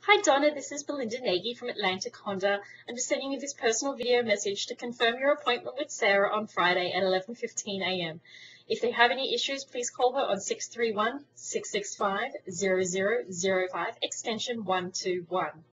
Hi Donna, this is Belinda Nagy from Atlantic Honda. I'm just sending you this personal video message to confirm your appointment with Sarah on Friday at 11:15 a.m. If they have any issues, please call her on 631-665-0005, extension 121.